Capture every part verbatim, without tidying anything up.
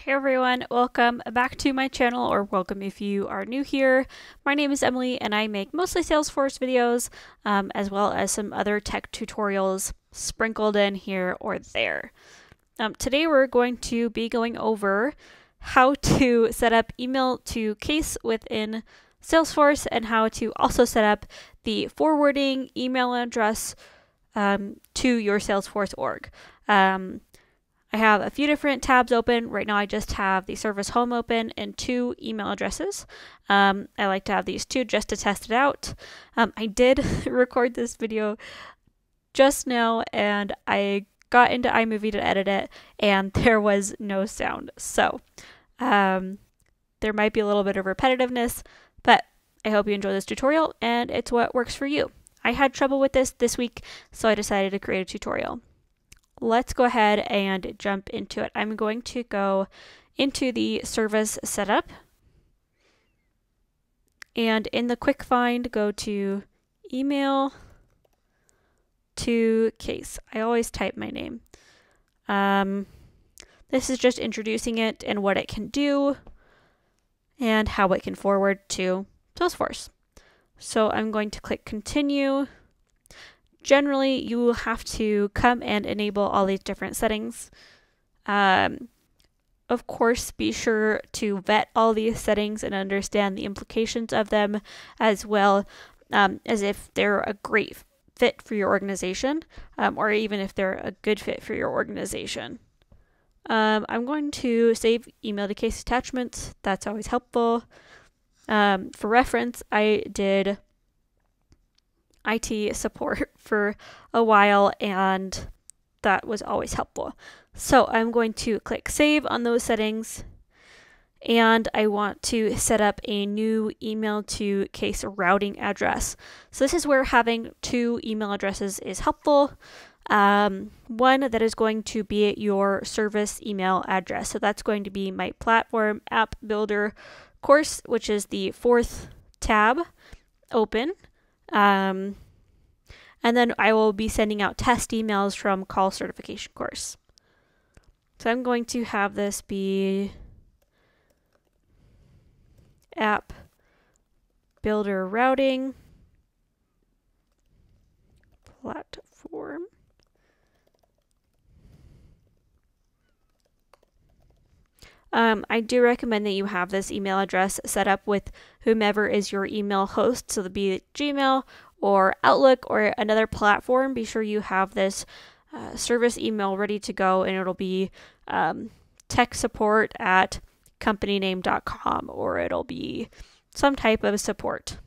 Hey everyone, welcome back to my channel, or welcome if you are new here. My name is Emily and I make mostly Salesforce videos, um, as well as some other tech tutorials sprinkled in here or there. Um, today we're going to be going over how to set up email to case within Salesforce and how to also set up the forwarding email address um, to your Salesforce org. Um, I have a few different tabs open. Right now I just have the service home open and two email addresses. Um, I like to have these two just to test it out. Um, I did record this video just now and I got into iMovie to edit it and there was no sound. So um, there might be a little bit of repetitiveness, but I hope you enjoy this tutorial and it's what works for you. I had trouble with this this week, so I decided to create a tutorial. Let's go ahead and jump into it. I'm going to go into the service setup, and in the quick find, go to email to case. I always type my name. Um, this is just introducing it and what it can do and how it can forward to Salesforce. So I'm going to click continue. Generally, you will have to come and enable all these different settings. Um, of course, be sure to vet all these settings and understand the implications of them, as well um, as if they're a great fit for your organization, um, or even if they're a good fit for your organization. Um, I'm going to save email to case attachments. That's always helpful. Um, for reference, I did I T support for a while and that was always helpful. So I'm going to click save on those settings and I want to set up a new email to case routing address. So this is where having two email addresses is helpful. Um, one that is going to be your service email address. So that's going to be my platform app builder course, which is the fourth tab open. Um, and then I will be sending out test emails from call certification course. So I'm going to have this be app builder routing platform. Um, I do recommend that you have this email address set up with whomever is your email host, so be it Gmail or Outlook or another platform. Be sure you have this uh, service email ready to go, and it'll be um, tech support at company name dot com, or it'll be some type of support.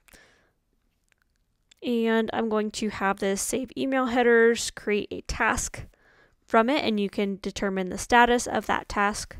And I'm going to have this save email headers, create a task from it, and you can determine the status of that task.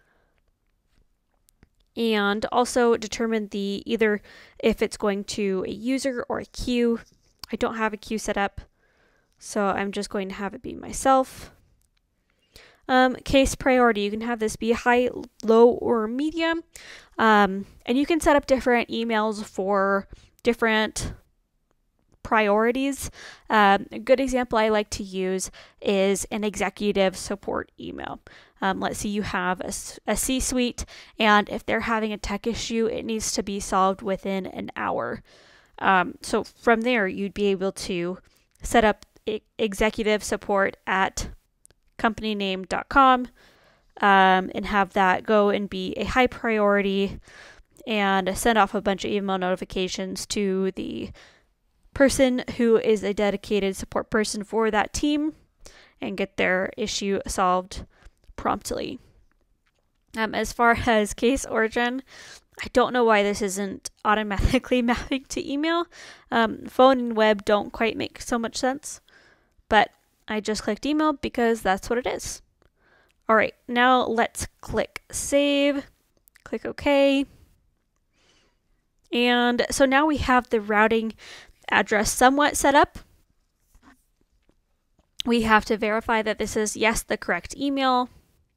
And also determine the either if it's going to a user or a queue. I don't have a queue set up, so I'm just going to have it be myself. Um, case priority, you can have this be high, low, or medium. Um, and you can set up different emails for different priorities. Um, a good example I like to use is an executive support email. Um, let's say you have a, a C-suite, and if they're having a tech issue, it needs to be solved within an hour. Um, so from there, you'd be able to set up e executive support at company name dot com um, and have that go and be a high priority and send off a bunch of email notifications to the person who is a dedicated support person for that team and get their issue solved promptly. Um, as far as case origin, I don't know why this isn't automatically mapping to email. Um, phone and web don't quite make so much sense, but I just clicked email because that's what it is. All right, now let's click save, click OK. And so now we have the routing address somewhat set up. We have to verify that this is, yes, the correct email.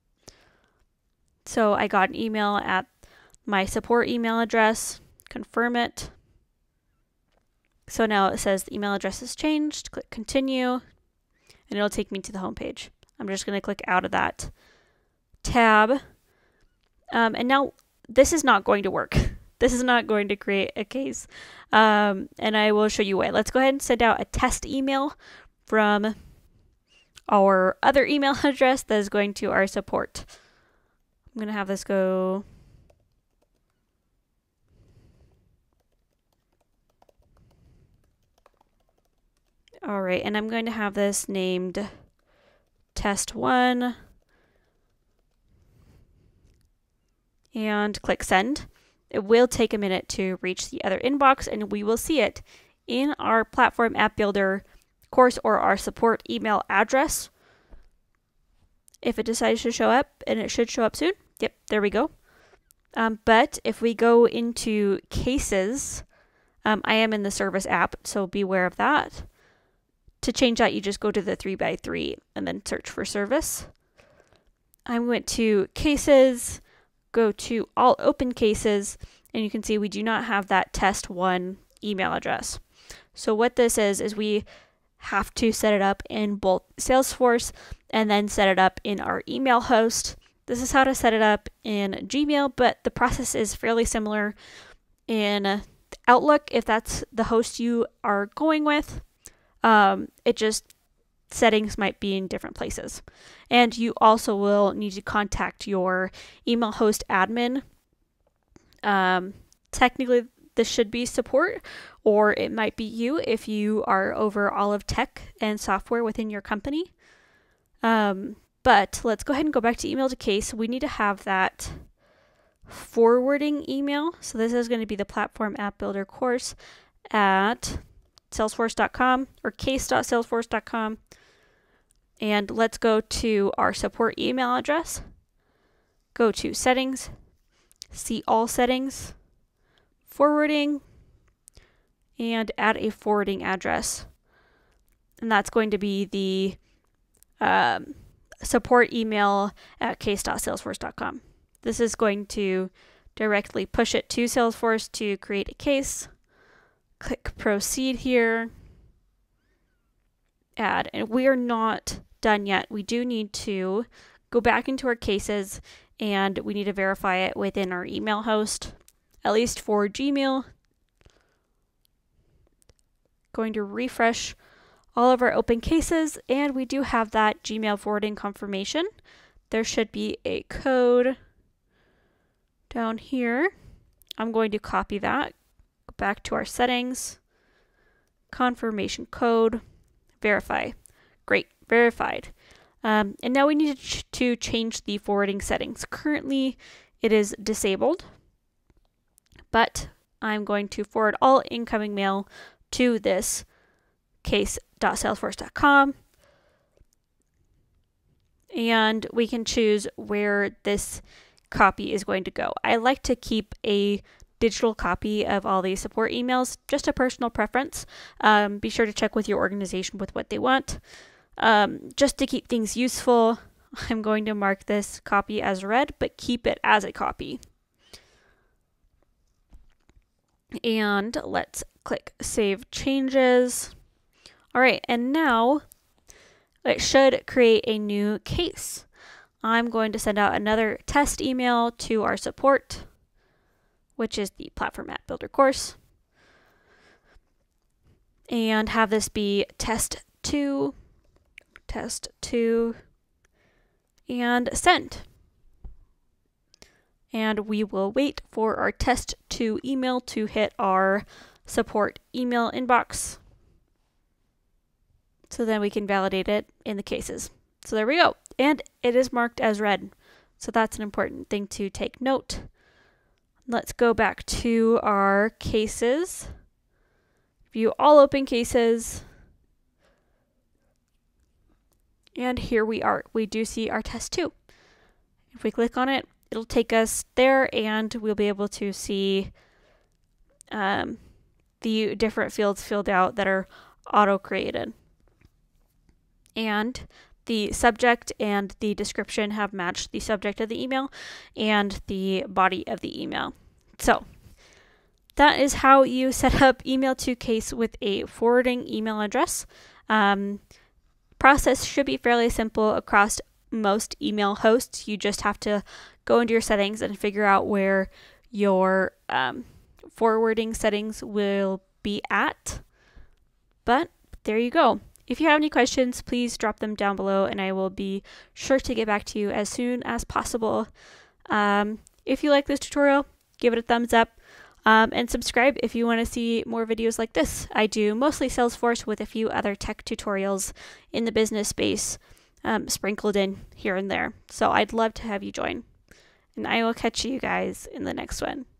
So I got an email at my support email address, confirm it. So now it says the email address is changed, click continue, and it'll take me to the home page. I'm just going to click out of that tab Um, and now this is not going to work. This is not going to create a case. Um, and I will show you why. Let's go ahead and send out a test email from our other email address that is going to our support. I'm going to have this go. All right, and I'm going to have this named test one and click send. It will take a minute to reach the other inbox, and we will see it in our Platform App Builder course or our support email address. If it decides to show up, and it should show up soon. Yep, there we go. Um, but if we go into cases, um, I am in the service app, so beware of that. To change that, you just go to the three by three and then search for service. I went to cases, go to all open cases, and you can see we do not have that test one email address. So what this is, is we have to set it up in both Salesforce and then set it up in our email host. This is how to set it up in Gmail, but the process is fairly similar in Outlook if that's the host you are going with. Um, it just settings might be in different places. And you also will need to contact your email host admin. Um, technically, this should be support, or it might be you if you are over all of tech and software within your company. Um, but let's go ahead and go back to email to case. We need to have that forwarding email. So this is going to be the Platform App Builder course at salesforce dot com or case dot salesforce dot com. And let's go to our support email address. Go to settings, see all settings, forwarding, and add a forwarding address. And that's going to be the um, support email at case dot salesforce dot com. This is going to directly push it to Salesforce to create a case. Click proceed here. Add. And we are not done yet. We do need to go back into our cases and we need to verify it within our email host, at least for Gmail. Going to refresh all of our open cases, and we do have that Gmail forwarding confirmation. There should be a code down here. I'm going to copy that. Go back to our settings, confirmation code, verify. Great, verified. Um, and now we need to, ch to change the forwarding settings. Currently, it is disabled, but I'm going to forward all incoming mail to this case dot salesforce dot com. And we can choose where this copy is going to go. I like to keep a digital copy of all these support emails, just a personal preference. Um, be sure to check with your organization with what they want. Um, just to keep things useful, I'm going to mark this copy as read, but keep it as a copy. And let's click Save Changes. All right, and now it should create a new case. I'm going to send out another test email to our support, which is the Platform App Builder course, and have this be test two, test two, and send. And we will wait for our test two email to hit our support email inbox, so then we can validate it in the cases. So there we go. And it is marked as read. So that's an important thing to take note. Let's go back to our cases. View all open cases. And here we are. We do see our test two. If we click on it, it'll take us there and we'll be able to see um, the different fields filled out that are auto-created. And the subject and the description have matched the subject of the email and the body of the email. So that is how you set up email to case with a forwarding email address. Um, process should be fairly simple across most email hosts. You just have to go into your settings and figure out where your um, forwarding settings will be at. But there you go. If you have any questions, please drop them down below and I will be sure to get back to you as soon as possible. Um, if you like this tutorial, give it a thumbs up um, and subscribe if you want to see more videos like this. I do mostly Salesforce with a few other tech tutorials in the business space um, sprinkled in here and there. So I'd love to have you join. And I will catch you guys in the next one.